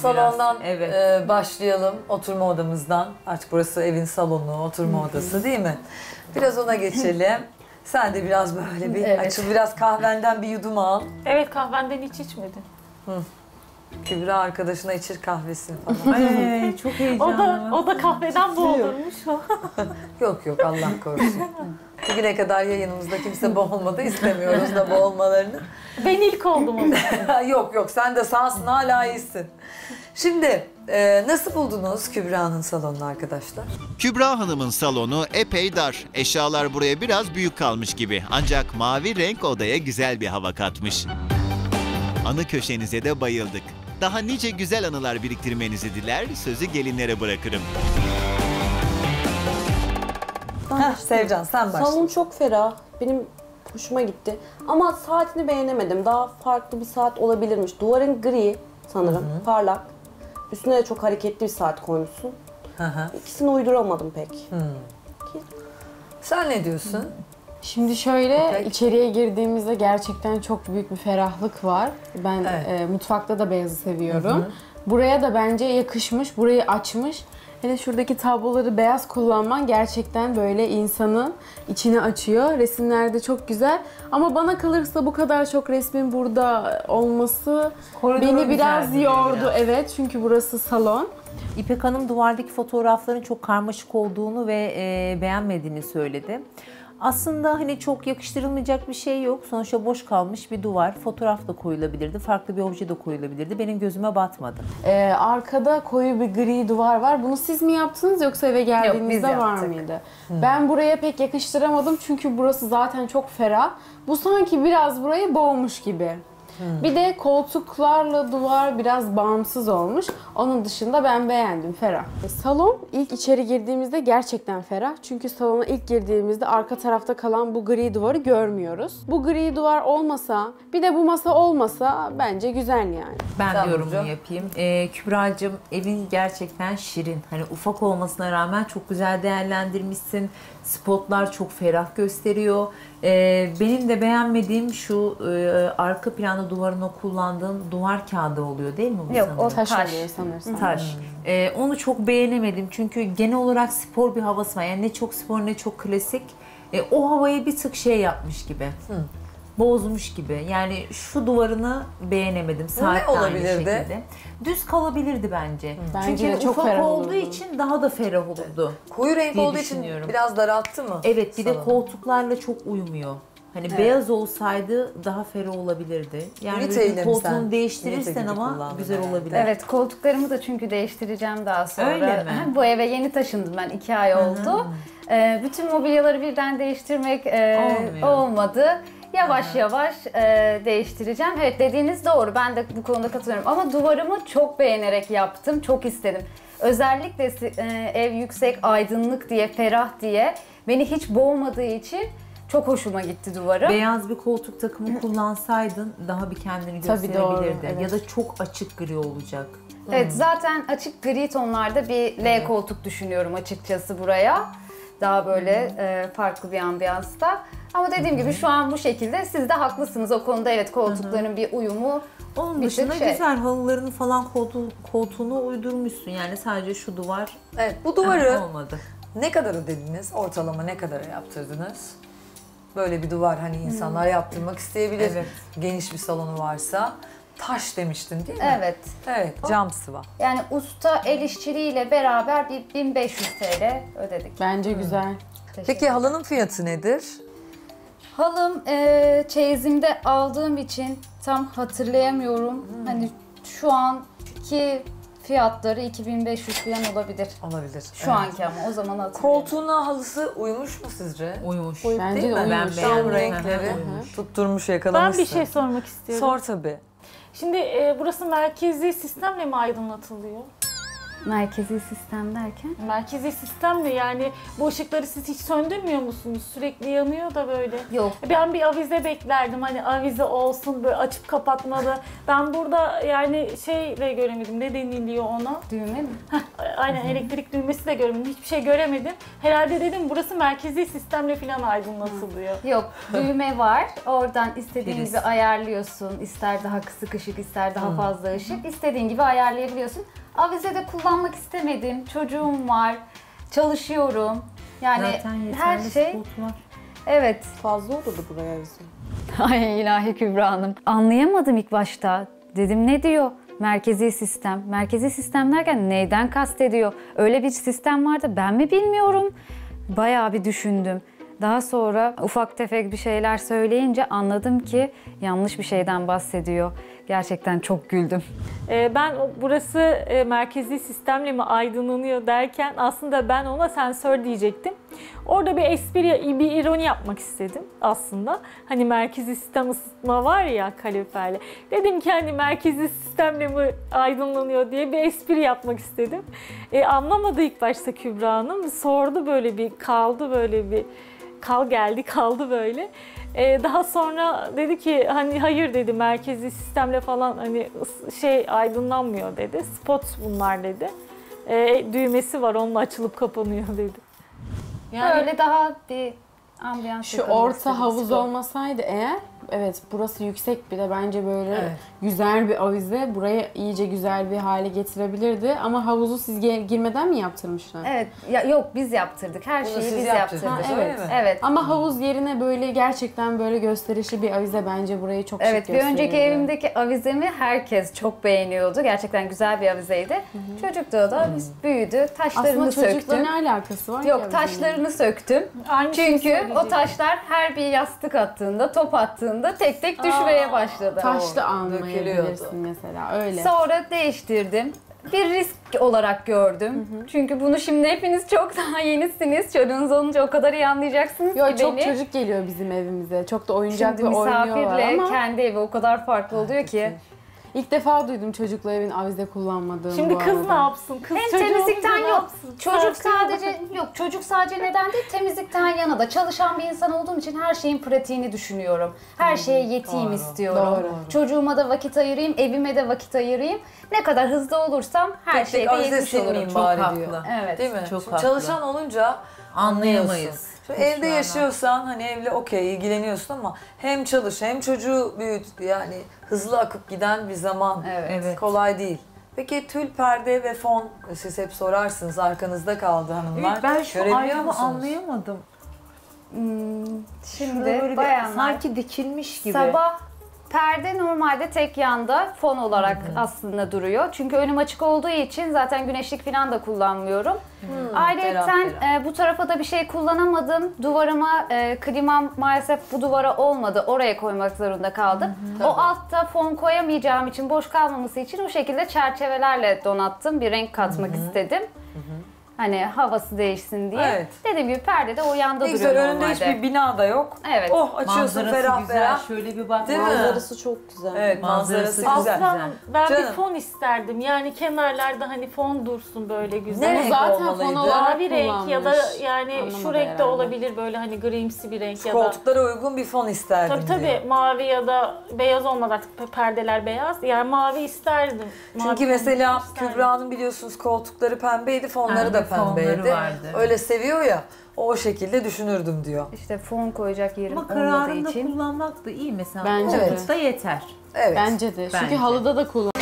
salondan Evet. başlayalım, oturma odamızdan. Artık burası evin salonu, oturma odası değil mi? Biraz ona geçelim. Sen de biraz böyle bir açıl, biraz kahvenden bir yudum al. Evet, kahvenden hiç içmedin. Kübra arkadaşına içir kahvesini falan. Ay, çok heyecanlı. O da kahveden boğulurmuş. Yok yok, Allah korusun. Bugüne kadar yayınımızda kimse boğulmadı, istemiyoruz da boğulmalarını. Ben ilk oldum o zaman. Yok yok, sen de sağsın, hala iyisin. Şimdi nasıl buldunuz Kübra'nın salonunu arkadaşlar? Kübra Hanım'ın salonu epey dar. Eşyalar buraya biraz büyük kalmış gibi. Ancak mavi renk odaya güzel bir hava katmış. Anı köşenize de bayıldık. Daha nice güzel anılar biriktirmenizi diler, sözü gelinlere bırakırım. Sevcan sen başla. Salon çok ferah. Benim hoşuma gitti. Ama saatini beğenemedim. Daha farklı bir saat olabilirmiş. Duvarın gri sanırım. Parlak. Üstüne de çok hareketli bir saat koymuşsun. İkisini uyduramadım pek. Sen ne diyorsun? Şimdi şöyle, İpek. içeriye girdiğimizde gerçekten çok büyük bir ferahlık var. Ben mutfakta da beyazı seviyorum. Buraya da bence yakışmış, burayı açmış. Hele şuradaki tabloları beyaz kullanman gerçekten böyle insanın içini açıyor. Resimlerde çok güzel. Ama bana kalırsa bu kadar çok resmin burada olması beni biraz yordu. Evet, çünkü burası salon. İpek Hanım duvardaki fotoğrafların çok karmaşık olduğunu ve beğenmediğini söyledi. Aslında hani çok yakıştırılmayacak bir şey yok. Sonuçta boş kalmış bir duvar. Fotoğraf da koyulabilirdi, farklı bir obje de koyulabilirdi. Benim gözüme batmadı. Arkada koyu bir gri duvar var. Bunu siz mi yaptınız yoksa eve geldiğinizde Yok, biz var yaptık. mıydı? Ben buraya pek yakıştıramadım çünkü burası zaten çok ferah. Bu sanki biraz burayı boğmuş gibi. Bir de koltuklarla duvar biraz bağımsız olmuş. Onun dışında ben beğendim, ferah. Salon ilk içeri girdiğimizde gerçekten ferah. Çünkü salona ilk girdiğimizde arka tarafta kalan bu gri duvarı görmüyoruz. Bu gri duvar olmasa, bir de bu masa olmasa bence güzel yani. Ben Tamam de yorumumu hocam. yapayım. Kübra'cığım, evin gerçekten şirin. Hani ufak olmasına rağmen çok güzel değerlendirmişsin. Spotlar çok ferah gösteriyor. Benim de beğenmediğim şu arka planda duvarına kullandığın duvar kağıdı oluyor değil mi bu Yok, sanırım? o Taş taş. oluyor sanırsam. Taş. Onu çok beğenemedim çünkü genel olarak spor bir havası var. Yani ne çok spor ne çok klasik. O havayı bir tık şey yapmış gibi. Bozmuş gibi. Yani şu duvarını beğenemedim. Saat de aynı olabilirdi? şekilde. Düz kalabilirdi bence. Bence Çünkü de çok ufak ferah olduğu olurdu. için daha da ferah olurdu. Koyu renk diye olduğu için düşünüyorum. biraz daralttı mı? Evet, bir de salonu? koltuklarla çok uymuyor. Hani beyaz olsaydı daha ferah olabilirdi. Yani Üniteyle bir mi koltuğunu sen? Ünite değiştirirsen gibi ama kullandın güzel yani. olabilir. Evet, koltuklarımı da çünkü değiştireceğim daha sonra. Öyle mi? Bu eve yeni taşındım ben, 2 ay oldu. Bütün mobilyaları birden değiştirmek Olmuyor. olmadı. Yavaş yavaş değiştireceğim. Evet, dediğiniz doğru. Ben de bu konuda katılıyorum. Ama duvarımı çok beğenerek yaptım. Çok istedim. Özellikle ev yüksek, aydınlık diye, ferah diye beni hiç boğmadığı için çok hoşuma gitti duvarım. Beyaz bir koltuk takımı kullansaydın daha bir kendini Tabii gösterebilirdi. doğru, evet. Ya da çok açık gri olacak. Evet, zaten açık gri tonlarda bir L koltuk düşünüyorum açıkçası buraya. Daha böyle farklı bir ambiyansta. Ama dediğim gibi şu an bu şekilde. Siz de haklısınız o konuda. Evet, koltukların bir uyumu. Onun Bir dışında tık şey. güzel halılarını falan koltuğuna uydurmuşsun. Yani sadece şu duvar Evet, bu duvarı olmadı. ne kadar ödediniz? Ortalama ne kadara yaptırdınız? Böyle bir duvar hani insanlar yaptırmak isteyebilir. Evet. Geniş bir salonu varsa. Taş demiştin değil mi? Evet. Evet, cam sıva. Yani usta el işçiliğiyle beraber bir 1500 TL ödedik. Bence güzel. Peki halının fiyatı nedir? Halım çeyizimde aldığım için tam hatırlayamıyorum. Hani şu anki fiyatları 2500 falan olabilir. Olabilir. Şu anki ama o zaman hatırlıyorum. Koltuğuna halısı uymuş mu sizce? Uyumuş. Bence Değil de mi? uyumuş. Tam beğendim. renkleri Hı hı. tutturmuş, Ben yakalamışsın. bir şey sormak istiyorum. Sor tabii. Şimdi burası merkezi sistemle mi aydınlatılıyor? Merkezi sistem derken? Merkezi sistemle, yani bu ışıkları siz hiç söndürmüyor musunuz? Sürekli yanıyor da böyle. Yok. Ben bir avize beklerdim, hani avize olsun böyle açıp kapatmalı. Ben burada yani şey de göremedim, ne deniliyor ona? Düğme mi? aynen elektrik düğmesi de görmedim. Hiçbir şey göremedim. Herhalde dedim burası merkezi sistemle falan aydınlatılıyor. Yok, düğme var. Oradan istediğin Priz. gibi ayarlıyorsun. İster daha kısık ışık, ister daha fazla ışık. İstediğin gibi ayarlayabiliyorsun. Avizede kullanmak istemedim. Çocuğum var, çalışıyorum. Yani Zaten her yeterli şey... spot var. Evet. Fazla olurdu buraya bizim. Ay ilahi Kübra Hanım. Anlayamadım ilk başta. Dedim ne diyor? Merkezi sistem. Merkezi sistem derken neyden kastediyor? Öyle bir sistem vardı, ben mi bilmiyorum? Bayağı bir düşündüm. Daha sonra ufak tefek bir şeyler söyleyince anladım ki yanlış bir şeyden bahsediyor. Gerçekten çok güldüm. Ben burası merkezi sistemle mi aydınlanıyor derken aslında ben ona sensör diyecektim. Orada bir espri, bir ironi yapmak istedim aslında. Hani merkezi sistem ısıtma var ya kaloriferle. Dedim ki hani merkezi sistemle mi aydınlanıyor diye bir espri yapmak istedim. Anlamadı ilk başta Kübra Hanım. Sordu böyle bir kaldı böyle bir kaldı böyle. Daha sonra dedi ki hani hayır dedi merkezi sistemle falan hani aydınlanmıyor dedi. Spot bunlar dedi. Düğmesi var onunla açılıp kapanıyor dedi. Yani böyle daha bir ambiyans Şu yakalamak orta istedim, havuz spor. olmasaydı eğer, evet burası yüksek bir de bence böyle Evet. güzel bir avize buraya iyice güzel bir hale getirebilirdi. Ama havuzu siz girmeden mi yaptırmışlar? Evet, yok biz yaptırdık. Her Bunu şeyi siz biz yaptırdınız, yaptırdık. öyle evet. mi? Evet. Ama havuz yerine böyle gerçekten böyle gösterişli bir avize bence burayı çok şık Evet, bir gösterirdi. önceki evimdeki avizemi herkes çok beğeniyordu. Gerçekten güzel bir avizeydi. Çocukluğu da büyüdü. Taşlarını Aslında çocukla söktüm. ne alakası var? Yok, ki taşlarını söktüm. Aynı şeyi Çünkü o söyleyecektim. taşlar her bir yastık attığında, top attığında tek tek düşmeye başladı. Taşlı Dökülüyordu. almayabilirsin mesela öyle. Sonra değiştirdim. Bir risk olarak gördüm. Çünkü bunu şimdi hepiniz çok daha yenisiniz. Çocuğunuz olunca o kadar iyi anlayacaksınız Yo, ki çok beni. çocuk geliyor bizim evimize. Çok da oyuncak Şimdi ve oynuyorlar misafirle ama kendi evi o kadar farklı oluyor ki. ilk defa duydum çocuklu evin avize kullanmadığını Şimdi bu kız arada. ne yapsın? Kız Hem çocuğu temizlikten olunca ne yok. yapsın? Çocuk Sarkıyor. çocuk sadece neden değil, temizlikten yana da. Çalışan bir insan olduğum için her şeyin pratiğini düşünüyorum. Her şeye yeteyim Doğru, istiyorum. doğru. Çocuğuma da vakit ayırayım, evime de vakit ayırayım. Ne kadar hızlı olursam her Tek şeyde avize yetmiş olurum. silmeyeyim Çok bari haklı. diyor. Evet. Değil mi? Çok Şimdi haklı. çalışan olunca Anlayamayız. Şu evde yaşıyorsan hani evle okey ilgileniyorsun ama hem çalış hem çocuğu büyüt yani hızlı akıp giden bir zaman. Evet. Kolay değil. Peki tül perde ve fon siz hep sorarsınız arkanızda kaldı hanımlar. Evet, ben şu Görebiliyor ayrımı musunuz? anlayamadım. Şimdi Şurada böyle bayanlar sanki dikilmiş gibi. sabah perde normalde tek yanda fon olarak aslında duruyor. Çünkü önüm açık olduğu için zaten güneşlik falan da kullanmıyorum. Ayrıyeten ferah. bu tarafa da bir şey kullanamadım. Duvarıma klimam maalesef bu duvara olmadı. Oraya koymak zorunda kaldım. O altta fon koyamayacağım için boş kalmaması için o şekilde çerçevelerle donattım. Bir renk katmak istedim. Hani havası değişsin diye. Evet. Dediğim gibi perde de o yanda Ne duruyor güzel önünde normalde. hiçbir bina da yok. Evet. Oh açıyorsun Manzarası ferah güzel. ferah. Şöyle bir bak. Değil mi? Manzarası çok güzel. Evet manzarası Manzarası güzel. Aslan ben bir Canım. fon isterdim. Yani kenarlarda hani fon dursun böyle güzel. Ne Bu renk zaten olmalıydı? fon olarak Mavi renk ya da kullanmış. yani Anlamadı şu renkte herhalde. olabilir böyle hani grimsi bir renk Şu ya da. koltuklara uygun bir fon isterdim Tabii tabii diyor. mavi ya da beyaz olmadı artık perdeler beyaz. Yani mavi isterdim. Mavi Çünkü fon mesela isterdim. Kübra'nın biliyorsunuz koltukları pembeydi, fonları da Evet, fonları pembeydi. vardı. Öyle seviyor ya, o şekilde düşünürdüm diyor. İşte fon koyacak yerim Ama olmadığı kararında için. kullanmak da iyi mesela. Bence de. Koltukta yeter. Evet. Bence de. Çünkü Bence. halıda da kullan.